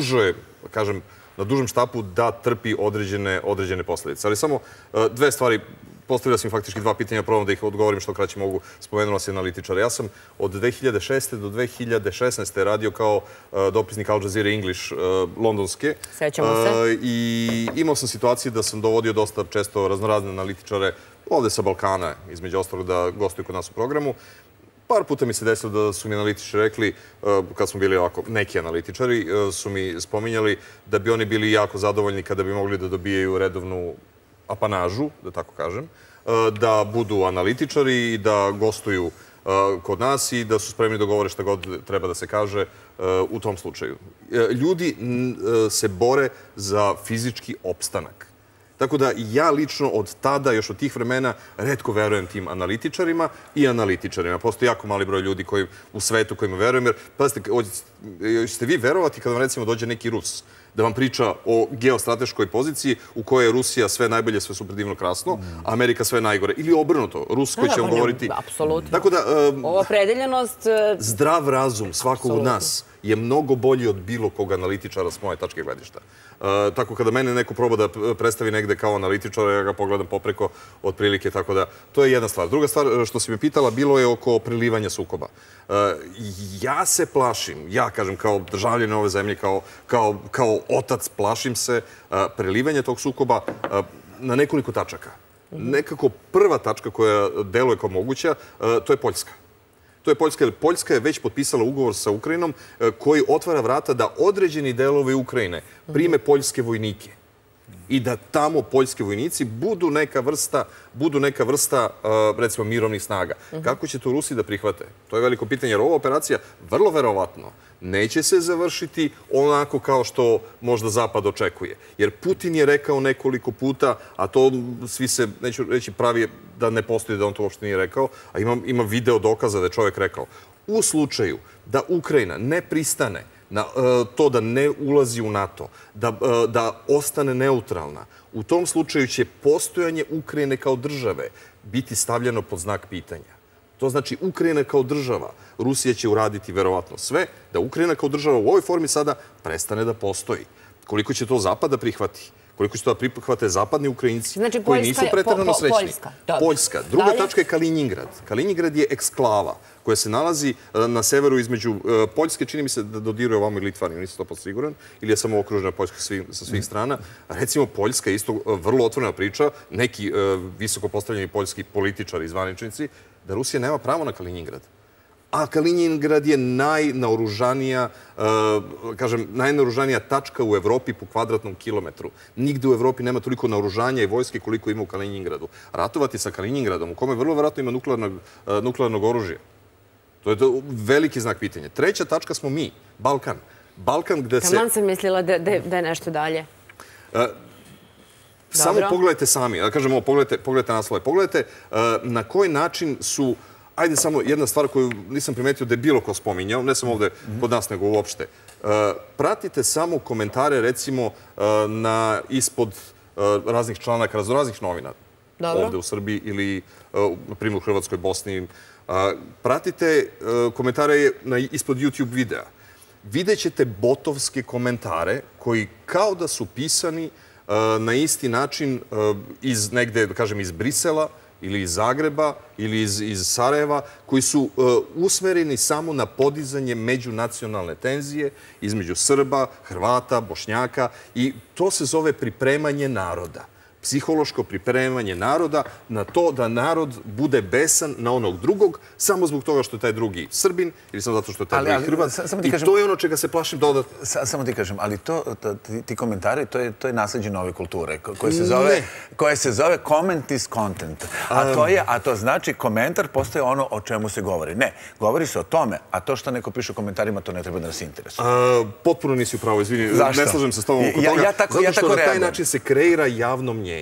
dužem štapu da trpi određene posljedice. Ali samo dve stvari. Postavila sam faktički 2 pitanja, probam da ih odgovorim što kraće mogu. Spomenula si analitičara. Ja sam od 2006. do 2016. radio kao dopisnik Al Jazeera English londonske. Sećamo se. I imao sam situaciju da sam dovodio dosta često raznorazne analitičare ovde sa Balkana, između ostalog, da gostuju kod nas u programu. Par puta mi se desilo da su mi analitičari rekli, kad smo bili ovako, neki analitičari su mi spominjali da bi oni bili jako zadovoljni kada bi mogli da dobijaju redovnu apanažu, da tako kažem, da budu analitičari i da gostuju kod nas i da su spremni da govore šta god treba da se kaže u tom slučaju. Ljudi se bore za fizički opstanak. Tako da ja lično od tada, još od tih vremena, retko verujem tim analitičarima i analitičarima. Postoji jako mali broj ljudi u svetu kojima verujem. Jer, pazite, ćete vi verovati kada vam recimo dođe neki Rus da vam priča o geostrateškoj poziciji u kojoj je Rusija sve najbolje, sve super divno krasno, a Amerika sve najgore. Ili obrnuto, Rus koji će vam govoriti... Apsolutno. Tako da... Ova opredeljenost... Zdrav razum svakog od nas je mnogo bolji od bilo kog analitičara s moje tačke gledišta. Tako kada mene neko proba da predstavi negde kao analitičara, ja ga pogledam popreko otprilike, tako da to je jedna stvar. Druga stvar što si me pitala bilo je oko prelivanja sukoba. Ja se plašim, ja kažem kao državljanin ove zemlje, kao otac, plašim se prelivanja tog sukoba na nekoliko tačaka. Nekako prva tačka koja deluje kao moguća, to je Poljska. To je Poljska, jer Poljska je već potpisala ugovor sa Ukrajinom koji otvara vrata da određeni delovi Ukrajine prime poljske vojnike i da tamo poljski vojnici budu neka vrsta, recimo, mirovnih snaga. Kako će to Rusi da prihvate? To je veliko pitanje, jer ova operacija vrlo verovatno neće se završiti onako kao što možda Zapad očekuje. Jer Putin je rekao nekoliko puta, a to svi se, neću reći, pravi da ne postoji da on to uopšte nije rekao, a ima video dokaza da je čovjek rekao. U slučaju da Ukrajina ne pristane na to da ne ulazi u NATO, da ostane neutralna, u tom slučaju će postojanje Ukrajine kao države biti stavljeno pod znak pitanja. To znači Ukrajina kao država. Rusija će uraditi verovatno sve da Ukrajina kao država u ovoj formi sada prestane da postoji. Koliko će to Zapad da prihvati? Koliko će to da prihvate zapadni Ukrajinci koji nisu preterano srećni? Poljska. Druga tačka je Kaliningrad. Kaliningrad je eksklava koja se nalazi na severu između Poljske, čini mi se da dodiruje ovamo i Litvaniju, nisam to siguran, ili je samo okružena Poljska sa svih strana. Recimo, Poljska je isto vrlo otvorena priča, neki visoko postavljeni poljski političari i zvaničnici, da Rusija nema pravo na Kaliningrad. A Kaliningrad je najnaoružanija tačka u Evropi po kvadratnom kilometru. Nigde u Evropi nema toliko naoružanja i vojske koliko ima u Kaliningradu. Ratovati sa Kaliningradom, u kome vrlo verovatno ima nuklearnog oružja. To je veliki znak pitanja. Treća tačka smo mi, Balkan. Balkan gde se... Taman sam mislila da je nešto dalje. Samo pogledajte sami. Da kažem ovo, pogledajte naslove. Pogledajte na koji način su... Ajde samo jedna stvar koju nisam primetio da je bilo ko spominjao, ne samo ovde kod nas, nego uopšte. Pratite samo komentare, recimo, ispod raznih članaka, raznih novina. Ovde u Srbiji ili, na primjer, u Hrvatskoj, Bosni. Pratite komentare ispod YouTube videa. Vidjet ćete botovske komentare koji kao da su pisani na isti način iz negde, da kažem, iz Brisela, ili iz Zagreba, ili iz Sarajeva, koji su usmereni samo na podizanje međunacionalne tenzije između Srba, Hrvata, Bošnjaka i to se zove pripremanje naroda. Psihološko pripremanje naroda na to da narod bude besan na onog drugog samo zbog toga što je taj drugi Srbin ili samo zato što je taj drugi Hrvat. I to je ono čega se plašim dodatno. Samo ti kažem, ali ti komentari, to je nasleđe nove kulture koje se zove comment is content. A to znači komentar postaje ono o čemu se govori. Ne, govori se o tome, a to što neko piše u komentarima, to ne treba da nas interesuje. Potpuno nisi upravo, izvini, ne slažem se s tobom oko toga. Zato što na taj način se kreira javno mnjenje.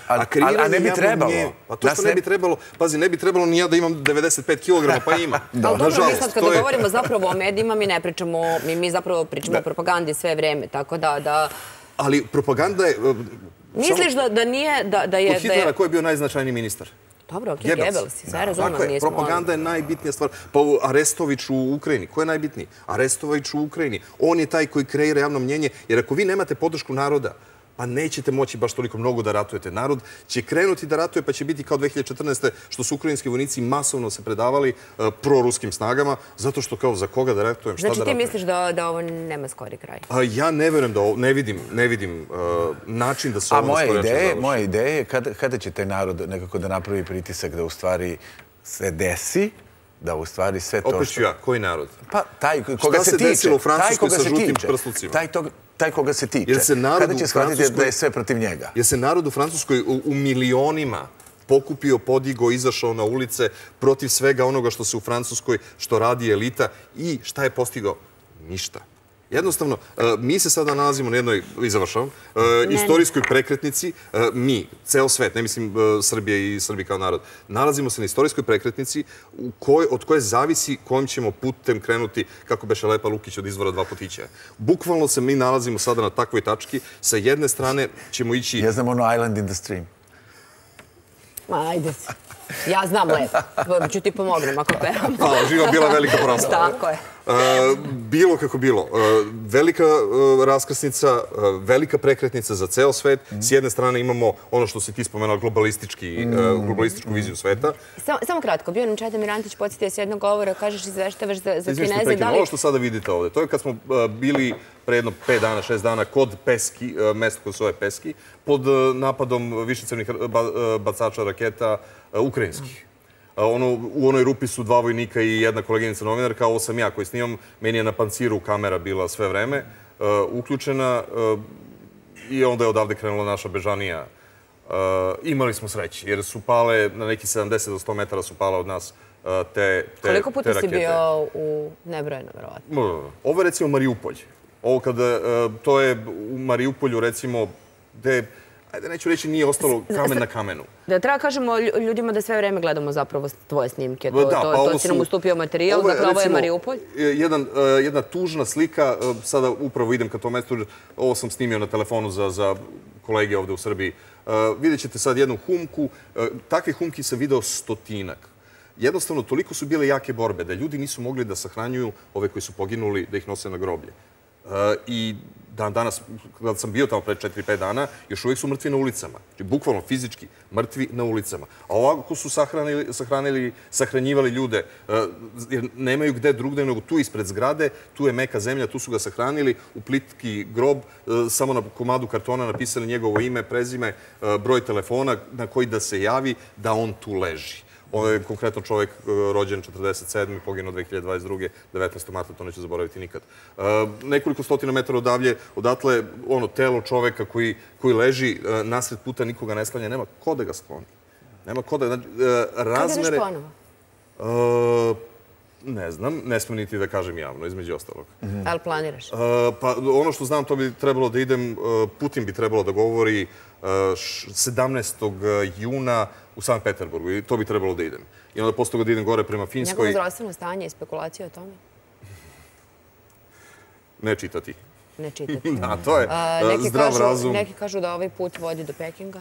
A ne bi trebalo. A to što ne bi trebalo, pazi, ne bi trebalo ni ja da imam 95 kilograma, pa ima. Ali dobro, mi sad kada govorimo zapravo o medijima, mi ne pričamo, mi zapravo pričamo o propagandi sve vreme, tako da... Ali propaganda je... Misliš da nije... Kod Hitlera ko je bio najznačajniji ministar? Dobro, ok, Goebbels, sve razumno. Propaganda je najbitnija stvar. Pa Arestović u Ukrajini, ko je najbitniji? Arestović u Ukrajini. On je taj koji kreira javno mnjenje, jer ako vi nemate podršku naroda, pa nećete moći baš toliko mnogo da ratujete. Narod će krenuti da ratuje, pa će biti kao 2014. što su ukrajinski vojnici masovno se predavali proruskim snagama, zato što kao za koga da ratujem, šta da ratujem. Znači ti misliš da ovo nema skori kraj? Ja ne verujem da ovo, ne vidim način da se ovo skori način završi. Moja ideja je kada će taj narod nekako da napravi pritisak da u stvari se desi, da u stvari sve to što... Opet ću ja, koji narod? Pa taj koga se tiče. Šta se desilo u Francuskoj sa žutim prslucima? taj koga se tiče. Kada će shvatiti da je sve protiv njega? Jer se narod u Francuskoj u milionima pokupio, podigo, izašao na ulice protiv svega onoga što se u Francuskoj, što radi elita i šta je postigao? Ništa. Jednostavno, mi se sada nalazimo na jednoj, i završavam, istorijskoj prekretnici, mi, ceo svet, ne mislim Srbije i Srbi kao narod, nalazimo se na istorijskoj prekretnici od koje zavisi kojim ćemo putem krenuti, kako beše Lepa Lukić od izvora 2 putića. Bukvalno se mi nalazimo sada na takvoj tački. Sa jedne strane ćemo ići... Ja znam ono Island in the Stream. Ma, ajde si. Ja znam lepo. Ću ti pomognem ako pevam. Hvala, živa bila velika proslava. Tako je. Bilo kako bilo. Velika raskrsnica, velika prekretnica za ceo svet. S jedne strane imamo ono što si ti spomenula, globalističku viziju sveta. Samo kratko, bio nam Čedomir Antić, podsjetio se jednog govora, kažeš izveštavaš za Kineze. Ovo što sada vidite ovde, to je kad smo bili pre jedno 5 dana, 6 dana kod Peski, mesto koje se zove Peski, pod napadom višecevnih bacača raketa ukrajinskih. U onoj rupi su 2 vojnika i jedna koleginica novinarka, ovo sam ja koji snimam, meni je na panciru kamera bila sve vreme uključena i onda je odavde krenula naša bežanija. Imali smo sreće, jer su pale, na neki 70 do 100 metara su pale od nas te rakete. Koliko puta si bio u nebrojeno, verovatno? Ovo je recimo Mariupolj. Ovo kada, to je u Mariupolju recimo gde, ajde neću reći, nije ostalo kamen na kamenu. Da treba kažemo ljudima da sve vreme gledamo zapravo tvoje snimke. To si nam ustupio materijal, dakle ovo je Mariupolj. Jedna tužna slika, sada upravo idem ka tom mestu, ovo sam snimio na telefonu za kolege ovde u Srbiji. Vidjet ćete sad jednu humku, takvih humki sam video 100-tinak. Jednostavno, toliko su bile jake borbe da ljudi nisu mogli da sahranjuju ove koji su poginuli, da ih nose na groblje. I danas, kada sam bio tamo pre 4-5 dana, još uvijek su mrtvi na ulicama. Znači, bukvalno, fizički, mrtvi na ulicama. A ovako su sahranjivali ljude, jer nemaju gde drugde nego tu ispred zgrade, tu je meka zemlja, tu su ga sahranili, u plitki grob, samo na komadu kartona napisali njegovo ime, prezime, broj telefona na koji da se javi da on tu leži. On je konkretno čovjek rođen 47. poginuo 2022. 19. marta, to neću zaboraviti nikad. Nekoliko stotina metara odatle telo čovjeka koji leži nasred puta, nikoga ne sklanja, nema ko da ga skloni. Nema ko da... Kada ideš ponovo? Ne znam, ne smijem niti da kažem javno, između ostalog. Ali planiraš? Pa ono što znam, to bi trebalo da idem, Putin bi trebalo da govori 17. juna u Sankt Peterburgu i to bi trebalo da idem. I onda posle toga da idem gore prema Finskoj. Njegovo zdravstveno stanje i spekulacije o tome? Ne čitati. Ne čitati. Da, to je zdrav razum. Neki kažu da ovaj put vodi do Pekinga?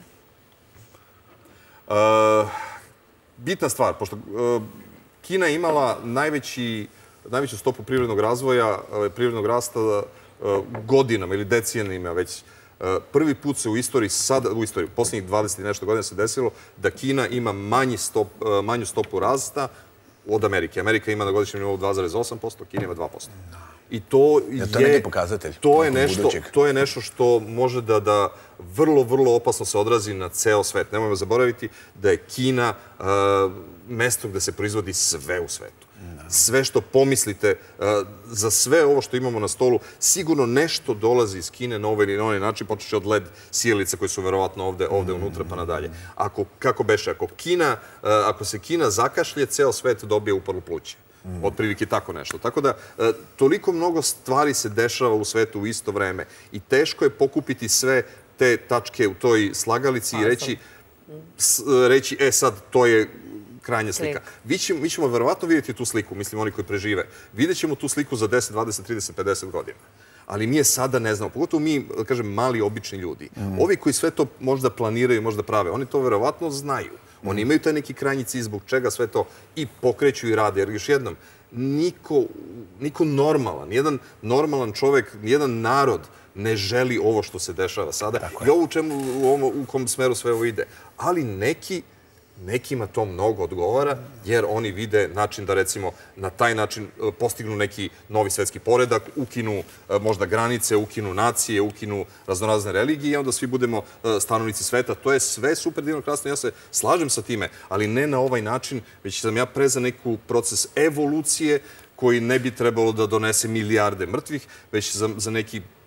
Bitna stvar, pošto Kina je imala najveću stopu privrednog razvoja, privrednog rasta godinama ili decenijima već. Prvi put se u istoriji, posljednjih 20 i nešto godina se desilo da Kina ima manju stopu rasta od Amerike. Amerika ima na godišnjem nivou 2,8%, Kina ima 2%. I to je pokazatelj. To je nešto što može da vrlo, vrlo opasno se odrazi na ceo svet. Nemojmo zaboraviti da je Kina mesto gde se proizvodi sve u svetu. Sve što pomislite, za sve ovo što imamo na stolu, sigurno nešto dolazi iz Kine na ovaj ili na onaj način, počeće od led sijalica koji su verovatno ovde unutra pa nadalje. Kako beše, ako se Kina zakašlje, ceo svet dobije upalu pluća. Otprilike tako nešto. Tako da, toliko mnogo stvari se dešava u svetu u isto vreme i teško je pokupiti sve te tačke u toj slagalici i reći, sad, to je krajnja slika. Mi ćemo verovatno vidjeti tu sliku, mislim oni koji prežive. Vidjet ćemo tu sliku za 10, 20, 30, 50 godina. Ali mi je sada ne znamo. Pogotovo mi, da kažem, mali, obični ljudi. Ovi koji sve to možda planiraju, možda prave, oni to verovatno znaju. Oni imaju taj neki krajnji cilj zbog čega sve to i pokreću i rade. Jer još jednom, niko normalan, nijedan normalan čovek, nijedan narod ne želi ovo što se dešava sada. I ovo u kom smeru sve ovo ide. Ali nekima to mnogo odgovara, jer oni vide način da, recimo, na taj način postignu neki novi svetski poredak, ukinu možda granice, ukinu nacije, ukinu raznorazne religije i onda svi budemo stanovnici sveta. To je sve super divno, krasno, ja se slažem sa time, ali ne na ovaj način, već sam ja pre za neku proces evolucije koji ne bi trebalo da donese milijarde mrtvih, već za neki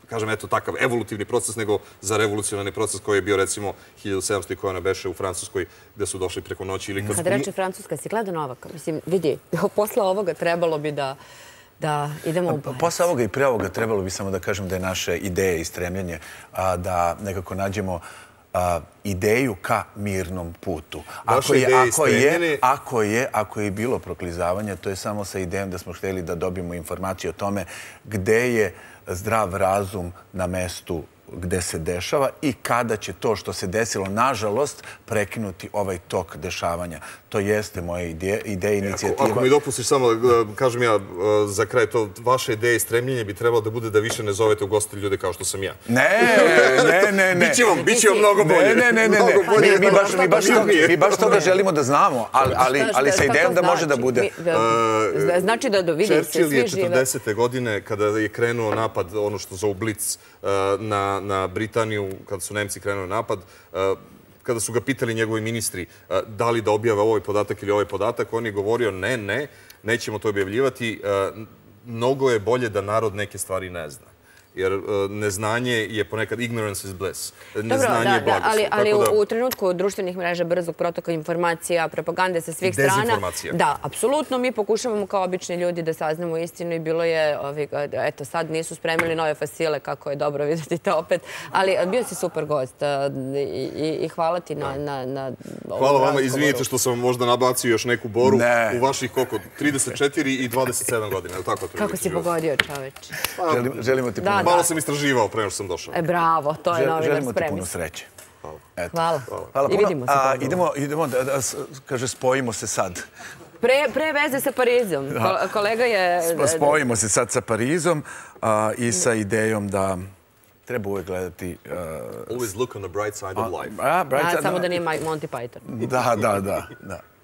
kažem, eto, takav evolutivni proces, nego za revolucionarni proces koji je bio, recimo, 1700 i koja ona beše u Francuskoj, gde su došli preko noći. Kad reče Francuska, si gleda Novaka? Mislim, vidi, posle ovoga trebalo bi da idemo u Pariz. Posle ovoga i pre ovoga trebalo bi samo da kažem da je naše ideje i stremljenje da nekako nađemo ideju ka mirnom putu. Ako je bilo proklizavanja, to je samo sa idejom da smo htjeli da dobijemo informaciju o tome gde je zdrav razum na mestu gde se dešava i kada će to što se desilo, nažalost, prekinuti ovaj tok dešavanja. To jeste moja ideja, inicijativa. Ako mi dopustiš samo, kažem ja, za kraj to, vaše ideje i stremljenje bi trebalo da bude da više ne zovete u goste ljude kao što sam ja. Ne. Biće vam mnogo bolje. Ne. Mi baš toga želimo da znamo, ali sa idejom da može da bude. Znači da vidim se Churchill je svi žive. 40. godine, kada je krenuo napad, ono što zovu Blitz, na Britaniju, kada su Nemci krenuli napad, kada su ga pitali njegovi ministri da li da objave ovaj podatak ili ovaj podatak, on je govorio ne, nećemo to objavljivati. Mnogo je bolje da narod neke stvari ne zna. Jer neznanje je ponekad ignorance is bliss. Neznanje je blagoslov. Ali u trenutku društvenih mreža, brzog protoka informacija, propagande sa svih strana... Dezinformacija. Da, apsolutno. Mi pokušavamo kao obični ljudi da saznamo istinu i bilo je, eto, sad nisu spremili nove fasile, kako je dobro vidjeti to opet. Ali bio si super gost i hvala ti na Hvala vama, izvinite što sam možda nabacio još neku boru u vaših koliko, 34 i 27 godina. Kako si pogodio, čoveče? Želimo ti puno. Malo sam istraživao pre nego što sam došao. Bravo, to je novinar Želimo ti spremni. puno sreće. Hvala. I vidimo se ponovno. Idemo da, kaže, spojimo se sad. Pre veze sa Parizom. Kolega je... Spojimo se sad sa Parizom i sa idejom da treba uvek gledati... Always look on the bright side of life. Samo da nije Monty Python. Da.